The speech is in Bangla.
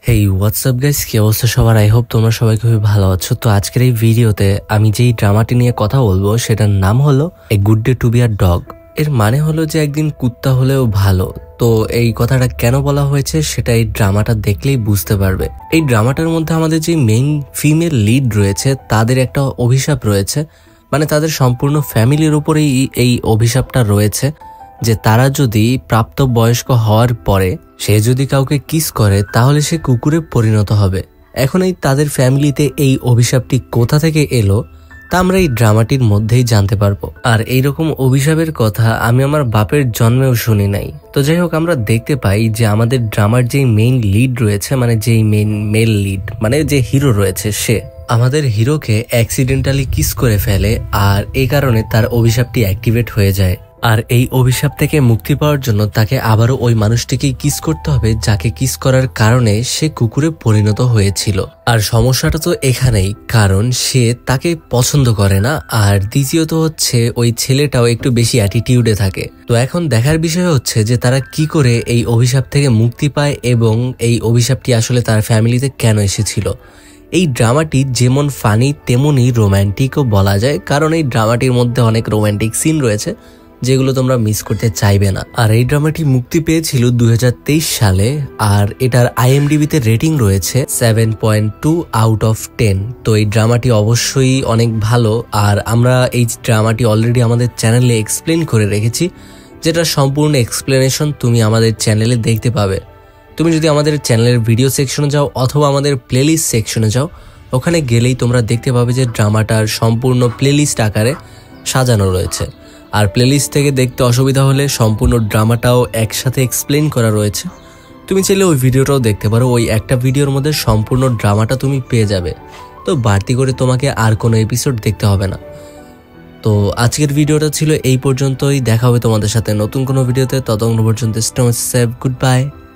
হেই হোয়াটসঅ্যাপ গাইস, কি অবস্থা সবার? আই হোপ তোমরা সবাই খুবই ভালো আছো। তো আজকের এই ভিডিওতে আমি যেই ড্রামাটি নিয়ে কথা বলবো সেটার নাম হলো a good day to be a dog. এর মানে হলো যে একদিন কুত্তা হলেও ভালো। তো এই কথাটা কেন বলা হয়েছে সেটা এই ড্রামাটা দেখলেই বুঝতে পারবে। এই ড্রামাটার মধ্যে আমাদের যে মেইন ফিমেল লিড রয়েছে তাদের একটা অভিশাপ রয়েছে, মানে তাদের সম্পূর্ণ ফ্যামিলির উপরেই এই অভিশাপটা রয়েছে যে তারা যদি প্রাপ্তবয়স্ক হওয়ার পরে সে যদি কাউকে কিস করে তাহলে সে কুকুরে পরিণত হবে। এখন এই তাদের ফ্যামিলিতে এই অভিশাপটি কোথা থেকে এলো তা আমরা এই ড্রামাটির মধ্যেই জানতে পারবো। আর এইরকম অভিশাপের কথা আমি আমার বাপের জন্মেও শুনি নাই। তো যাই হোক, আমরা দেখতে পাই যে আমাদের ড্রামার যেই মেইন লিড রয়েছে, মানে যেই মেইন মেল লিড, মানে যে হিরো রয়েছে, সে আমাদের হিরোকে অ্যাক্সিডেন্টালি কিস করে ফেলে আর এই কারণে তার অভিশাপটি অ্যাক্টিভেট হয়ে যায়। আর এই অভিশাপ থেকে মুক্তি পাওয়ার জন্য তাকে আবারও ওই মানুষটিকেই কিস করতে হবে যাকে কিস করার কারণে সে কুকুরে পরিণত হয়েছিল। আর সমস্যাটা তো এখানেই, কারণ সে তাকে পছন্দ করে না, আর দ্বিতীয়ত হচ্ছে ওই ছেলেটাও একটু বেশি অ্যাটিটিউডে থাকে। তো এখন দেখার বিষয় হচ্ছে যে তারা কি করে এই অভিশাপ থেকে মুক্তি পায় এবং এই অভিশাপটি আসলে তার ফ্যামিলিতে কেন এসেছিল। এই ড্রামাটি যেমন ফানি তেমনই রোম্যান্টিকও বলা যায়, কারণ এই ড্রামাটির মধ্যে অনেক রোম্যান্টিক সিন রয়েছে যেগুলো তোমরা মিস করতে চাইবে না। আর এই ড্রামাটি মুক্তি পেয়েছিল 2023 সালে আর এটার IMDb-তে রেটিং রয়েছে 7.2 আউট অফ 10। তো এই ড্রামাটি অবশ্যই অনেক ভালো, আর আমরা এই ড্রামাটি অলরেডি আমাদের চ্যানেলে এক্সপ্লেন করে রেখেছি, যেটা সম্পূর্ণ এক্সপ্লেনেশন তুমি আমাদের চ্যানেলে দেখতে পাবে। তুমি যদি আমাদের চ্যানেলের ভিডিও সেকশনে যাও অথবা আমাদের প্লেলিস্ট সেকশনে যাও, ওখানে গেলেই তোমরা দেখতে পাবে যে ড্রামাটার সম্পূর্ণ প্লেলিস্ট আকারে সাজানো রয়েছে। আর প্লেলিস্ট থেকে দেখতে অসুবিধা হলে সম্পূর্ণ ড্রামাটাও একসাথে এক্সপ্লেন করা রয়েছে, তুমি চাইলে ওই ভিডিওটাও দেখতে পারো। ওই একটা ভিডিওর মধ্যে সম্পূর্ণ ড্রামাটা তুমি পেয়ে যাবে। তো বাড়তি করে তোমাকে আর কোনো এপিসোড দেখতে হবে না। তো আজকের ভিডিওটা ছিল এই পর্যন্তই। দেখা হবে তোমাদের সাথে নতুন কোনো ভিডিওতে। ততক্ষণ পর্যন্ত স্টে সেফ, গুড বাই।